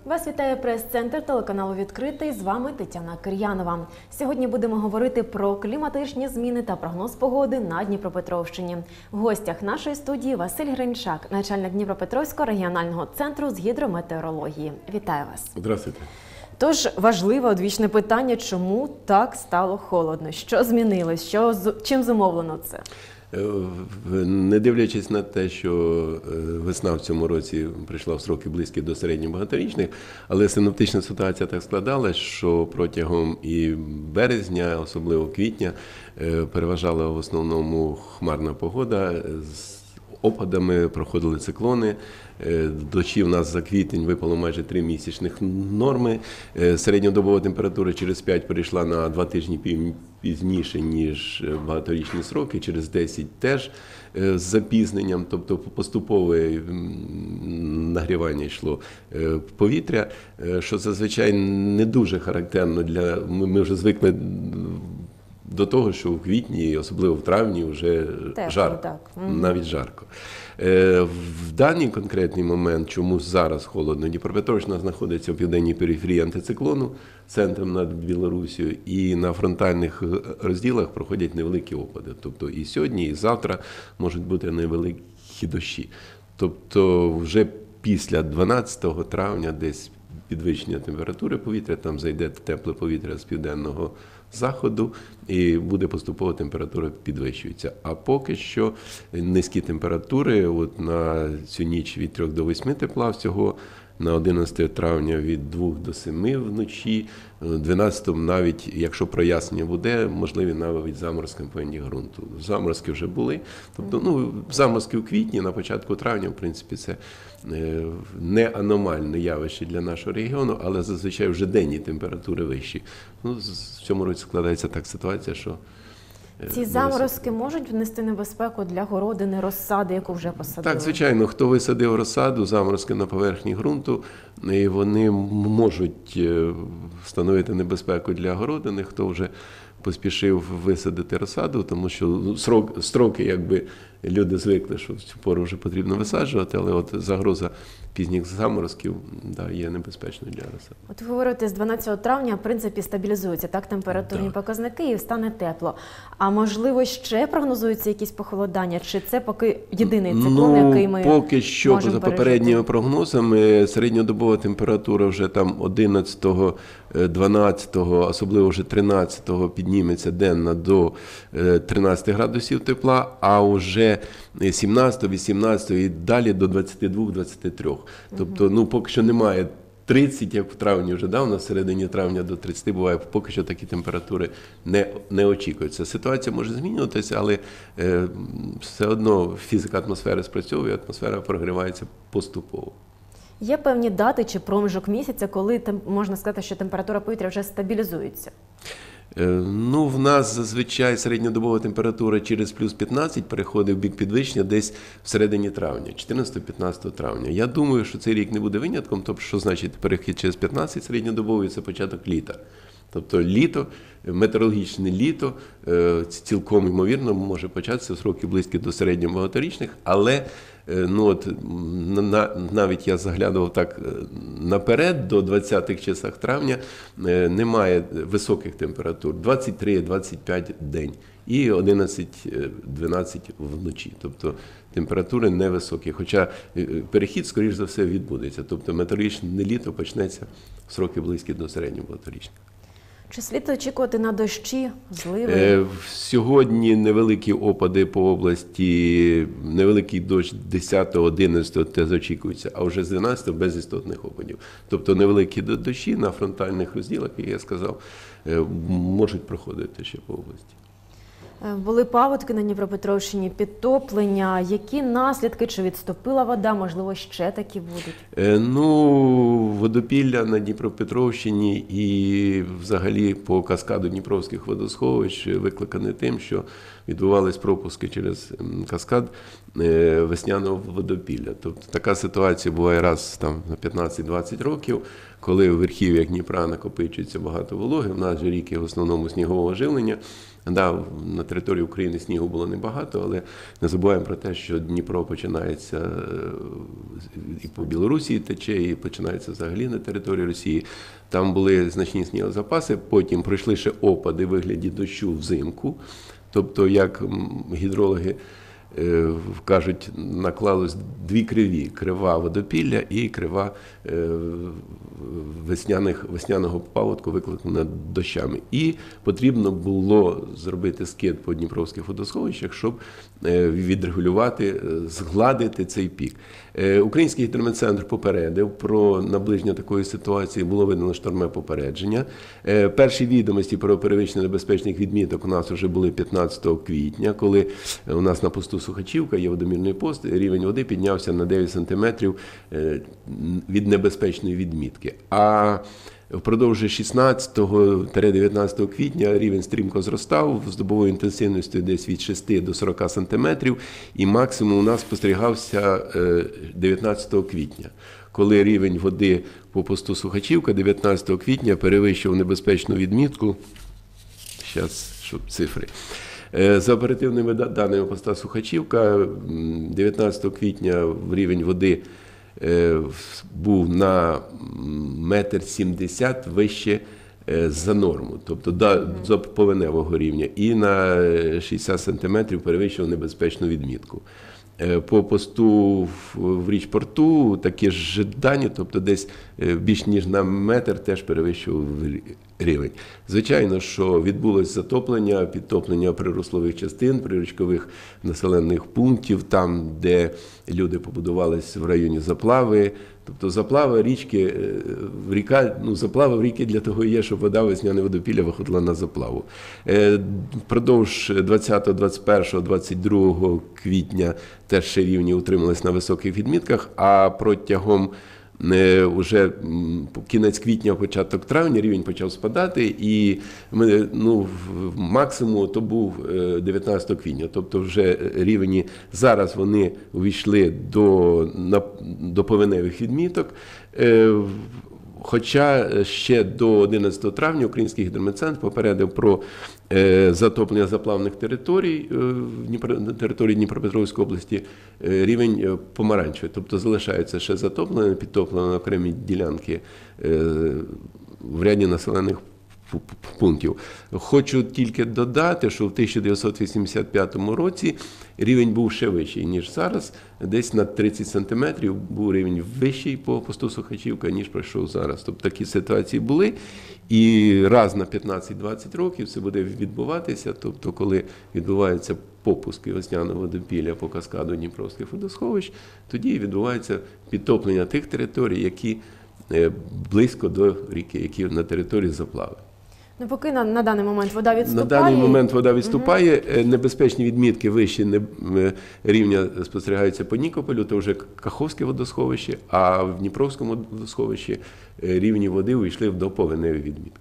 Вас вітає прес-центр телеканалу «Відкритий». З вами Тетяна Кир'янова. Сьогодні будемо говорити про кліматичні зміни та прогноз погоди на Дніпропетровщині. В гостях нашої студії Василь Гринчак, начальник Дніпропетровського регіонального центру з гідрометеорології. Вітаю вас. Здравствуйте. Тож важливе одвічне питання, чому так стало холодно? Що змінилось? Чим зумовлено це? Не дивлячись на те, що весна в цьому році прийшла в строки близькі до середньобагаторічних, але синоптична ситуація так складалась, що протягом і березня, особливо квітня, переважала в основному хмарна погода. З опадами проходили циклони. Дощі в нас за квітень випало майже 3 місячних норми. Середньодобова температура через 5 перейшла на 2 тижні пізніше, ніж багаторічні сроки, через 10 теж з запізненням, тобто поступове нагрівання йшло повітря, що зазвичай не дуже характерно для... Ми вже звикли до того, що в квітні, особливо в травні, вже тепло, жарко, так. Навіть жарко. В даний конкретний момент, чому зараз холодно, Дніпропетровщина знаходиться в південній периферії антициклону, центром над Білорусією, і на фронтальних розділах проходять невеликі опади. Тобто і сьогодні, і завтра можуть бути невеликі дощі. Тобто вже після 12 травня десь підвищення температури повітря, там зайде тепле повітря з південного заходу і буде поступово температура підвищується. А поки що низькі температури, от на цю ніч від 3 до 8 тепла всього, на 11 травня від 2 до 7 вночі, 12 навіть, якщо прояснення буде, можливі навіть заморозки в плані ґрунту. Заморозки вже були. Тобто, заморозки в квітні, на початку травня, в принципі, це не аномальне явище для нашого регіону, але зазвичай вже денні температури вищі. В цьому році складається так ситуація, що... Ці заморозки можуть внести небезпеку для городини, розсади, яку вже посадили? Так, звичайно. Хто висадив розсаду, заморозки на поверхні ґрунту, і вони можуть становити небезпеку для городини, хто вже поспішив висадити розсаду, тому що строки, якби люди звикли, що в цю пору вже потрібно висаджувати, але от загроза пізніх заморозків є небезпечною для розсади. От ви говорите, з 12 травня, в принципі, стабілізуються показники показники і стане тепло. А можливо, ще прогнозуються якісь похолодання? Чи це поки єдиний циклон, який ми поки що, за попередніми прогнозами, середньодобова температура вже там 11, 12, особливо вже 13 підніметься денна до 13 градусів тепла, а вже 17, 18 і далі до 22-23. Тобто, поки що немає 30, як в травні вже, у нас в середині травня до 30 буває, поки що такі температури не очікуються. Ситуація може змінюватися, але все одно фізика атмосфери спрацьовує, атмосфера прогрівається поступово. Є певні дати чи проміжок місяця, коли можна сказати, що температура повітря вже стабілізується? В нас зазвичай середньодобова температура через плюс 15 переходить в бік підвищення десь в середині травня, 14-15 травня. Я думаю, що цей рік не буде винятком, тобто, що значить перехід через 15 середньодобовий – це початок літа. Тобто літо, метеорологічне літо цілком ймовірно може початися в сроки близькі до середньобагаторічних, але навіть я заглядував так наперед, до 20-х числах травня немає високих температур, 23-25 день і 11-12 вночі. Тобто температури невисокі, хоча перехід, скоріш за все, відбудеться. Тобто метеорологічне літо почнеться в сроки близькі до середньобагаторічних. Чи слід очікувати на дощі, зливи? Сьогодні невеликі опади по області, невеликий дощ 10-11 теж очікується, а вже з 12 без істотних опадів. Тобто невеликі дощі на фронтальних розділах, як я сказав, можуть проходити ще по області. Були паводки на Дніпропетровщині, підтоплення. Які наслідки? Чи відступила вода? Можливо, ще такі будуть? Водопілля на Дніпропетровщині і взагалі по каскаду Дніпровських водосховищ викликані тим, що відбувались пропуски через каскад весняного водопілля. Тобто така ситуація буває раз на 15-20 років, коли в верхів'ях Дніпра накопичується багато вологи. В нас же ріки в основному снігового живлення. Да, на території України снігу було небагато, але не забуваємо про те, що Дніпро починається і по Білорусі тече, і починається взагалі на території Росії. Там були значні снігозапаси, потім пройшли ще опади в вигляді дощу взимку. Тобто, як гідрологи кажуть, наклалось дві криві – крива водопілля і крива весняного паводку, викликана дощами. І потрібно було зробити скид по дніпровських водосховищах, щоб відрегулювати, згладити цей пік. Український гідрометцентр попередив про наближення такої ситуації, було видано штормове попередження. Перші відомості про перевищення небезпечних відміток у нас вже були 15 квітня, коли у нас на посту Сухачівка є водомірний пост, рівень води піднявся на 9 сантиметрів від небезпечної відмітки. А впродовж 16-19 квітня рівень стрімко зростав з добовою інтенсивністю десь від 6 до 40 сантиметрів, і максимум у нас спостерігався 19 квітня, коли рівень води по посту Сухачівка 19 квітня перевищив небезпечну відмітку. Зараз, щоб цифри. За оперативними даними поста Сухачівка, 19 квітня рівень води був на 1,70 м вище за норму, тобто до повеневого рівня, і на 60 сантиметрів перевищив небезпечну відмітку. По посту в Річпорту такі ж дані, тобто десь більш ніж на метр теж перевищував рівень. Звичайно, що відбулось затоплення, підтоплення приросливих частин, прирічкових населених пунктів, там, де люди побудувались в районі заплави. Тобто заплава річки, заплава в ріки для того і є, щоб вода весняне водопілля виходила на заплаву. Впродовж 20, 21, 22 квітня теж ще рівні утримались на високих відмітках, а протягом уже кінець квітня, початок травня рівень почав спадати, і максимум то був 19 квітня. Тобто вже рівні, зараз вони увійшли до повеневих відміток. Хоча ще до 11 травня Український гідрометцентр попередив про затоплення заплавних територій на території Дніпропетровської області, рівень помаранчевий. Тобто залишається ще затоплення, підтоплення на окремі ділянки в ряді населених пунктів. Хочу тільки додати, що в 1985 році рівень був ще вищий, ніж зараз. Десь на 30 сантиметрів був рівень вищий по посту Сухачівка, ніж пройшов зараз. Тобто такі ситуації були. І раз на 15-20 років це буде відбуватися. Тобто коли відбуваються попуски весняного водопілля по каскаду Дніпровських водосховищ, тоді відбувається підтоплення тих територій, які близько до ріки, які на території заплави. Ну, поки на даний момент вода відступає. На даний момент вода відступає. Небезпечні відмітки вищі рівня спостерігаються по Нікополю, то вже Каховське водосховище, а в Дніпровському водосховищі рівні води увійшли до повеневої відмітки.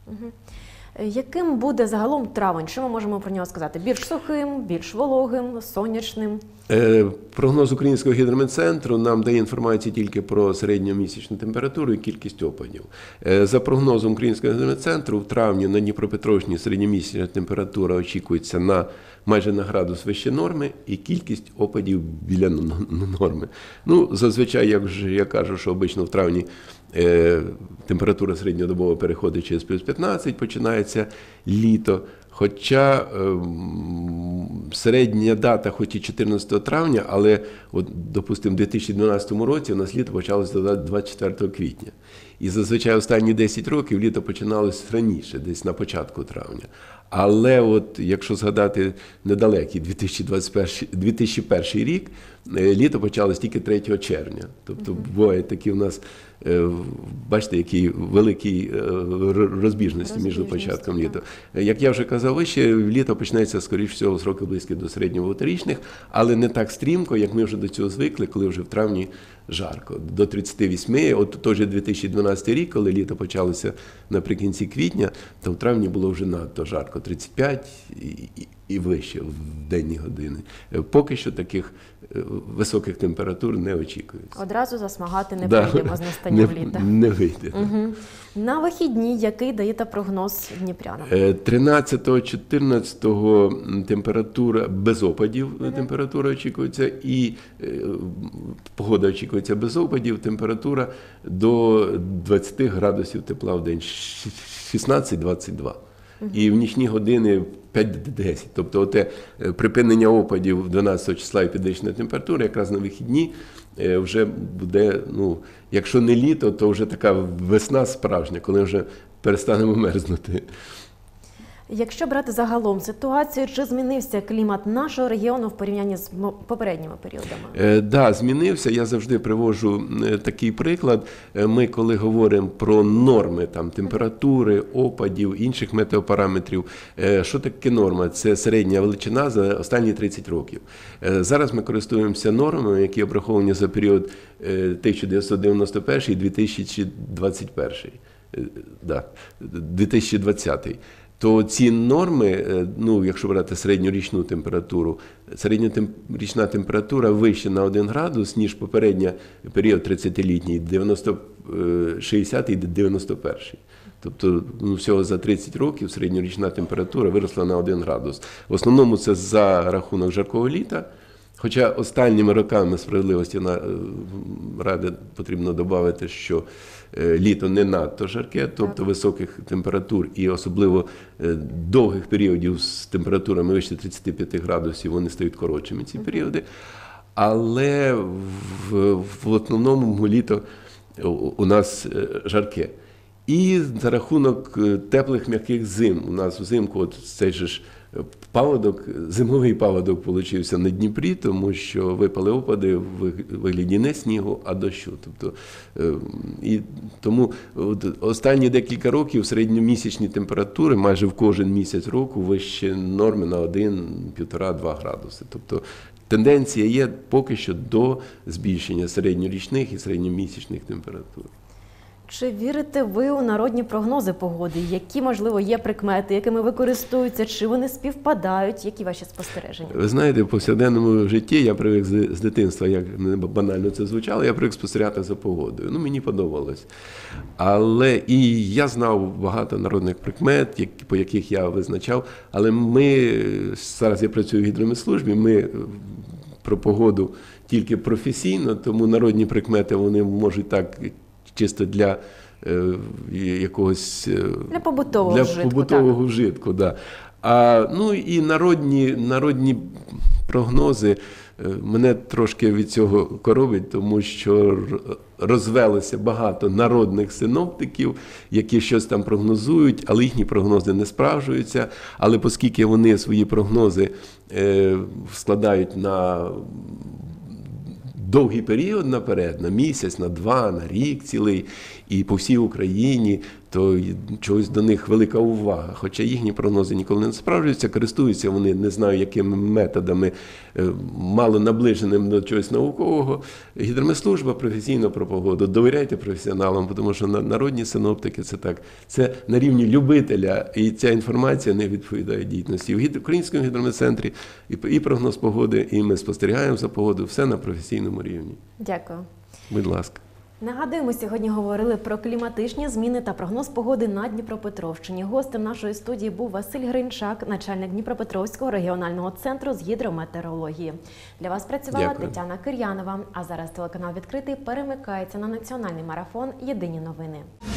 Яким буде загалом травень? Що ми можемо про нього сказати? Більш сухим, більш вологим, сонячним? Прогноз Українського гідрометцентру нам дає інформацію тільки про середньомісячну температуру і кількість опадів. За прогнозом Українського гідрометцентру, в травні на Дніпропетровщині середньомісячна температура очікується майже на градус вище норми і кількість опадів біля норми. Зазвичай, я кажу, що обично в травні температура середньодобово переходить через плюс 15, починається літо. Хоча середня дата, хоч і 14 травня, але, допустимо, в 2012 році у нас літо почалося 24 квітня. І зазвичай останні 10 років літо починалося раніше, десь на початку травня. Але якщо згадати недалекий 2001 рік, літо почалось тільки 3 червня. Тобто бувають такі у нас, бачите, які великі розбіжності між початком літа. Як я вже казав вище, літо почнеться, скоріш всього, сроки близькі до середньовоторічних, але не так стрімко, як ми вже до цього звикли, коли вже в травні жарко, до 38. От той же 2012 рік, коли літо почалося наприкінці квітня, то в травні було вже надто жарко, 35 і вище в денні години. Поки що таких високих температур не очікується. Одразу засмагати не прийдемо з настанням літа. Не вийде. Угу. На вихідні який даєте прогноз дніпрянам? 13-14 температура без опадів, температура очікується, і погода очікується без опадів, температура до 20 градусів тепла в день, 16-22. І в нічні години 5-10. Тобто оте припинення опадів 12 числа і підвищена температура якраз на вихідні вже буде, ну, якщо не літо, то вже така весна справжня, коли вже перестанемо мерзнути. Якщо брати загалом ситуацію, чи змінився клімат нашого регіону в порівнянні з попередніми періодами? Да, змінився. Я завжди приводжу такий приклад. Ми, коли говоримо про норми там, температури, опадів, інших метеопараметрів, що таке норма? Це середня величина за останні 30 років. Зараз ми користуємося нормами, які обраховані за період 1991-2021. Да, 2020. То ці норми, ну, якщо брати середньорічну температуру, середньорічна температура вища на 1 градус, ніж попередня період 30-літній, 60-й і 91-й. Тобто, ну, всього за 30 років середньорічна температура виросла на 1 градус. В основному це за рахунок жаркого літа. Хоча останніми роками справедливості ради потрібно додати, що літо не надто жарке, тобто високих температур і особливо довгих періодів з температурами вище 35 градусів, вони стають коротшими, ці періоди. Але в основному літо у нас жарке. І за рахунок теплих м'яких зим, у нас взимку от цей же ж паводок, зимовий паводок получився на Дніпрі, тому що випали опади в вигляді не снігу, а дощу. Тобто, і тому останні декілька років середньомісячні температури майже в кожен місяць року вище норми на 1,5-2 градуси. Тобто тенденція є поки що до збільшення середньорічних і середньомісячних температур. Чи вірите ви у народні прогнози погоди? Які, можливо, є прикмети, якими ви користуєтеся? Чи вони співпадають? Які ваші спостереження? Ви знаєте, в повсякденному житті я привик з дитинства, як не банально це звучало, я привик спостерігати за погодою. Ну, мені подобалось. Але і я знав багато народних прикмет, по яких я визначав. Але зараз я працюю в гідрометслужбі, ми про погоду тільки професійно, тому народні прикмети, вони можуть так чисто для якогось побутового вжитку. Да. Ну і народні прогнози мене трошки від цього коробить, тому що розвелося багато народних синоптиків, які щось там прогнозують, але їхні прогнози не справджуються. Але оскільки вони свої прогнози складають на довгий період наперед, на місяць, на 2, на рік цілий, і по всій Україні, то чогось до них велика увага. Хоча їхні прогнози ніколи не справджуються, користуються вони, не знаю, якими методами, мало наближеним до чогось наукового. Гідрометслужба професійно про погоду. Довіряйте професіоналам, тому що народні синоптики це на рівні любителя, і ця інформація не відповідає дійсності. В Українському гідрометцентрі і прогноз погоди, і ми спостерігаємо за погодою, все на професійному рівні. Дякую. Будь ласка. Нагадую, ми сьогодні говорили про кліматичні зміни та прогноз погоди на Дніпропетровщині. Гостем нашої студії був Василь Гринчак, начальник Дніпропетровського регіонального центру з гідрометеорології. Для вас працювала Тетяна Кир'янова. А зараз телеканал «Відкритий» перемикається на національний марафон «Єдині новини».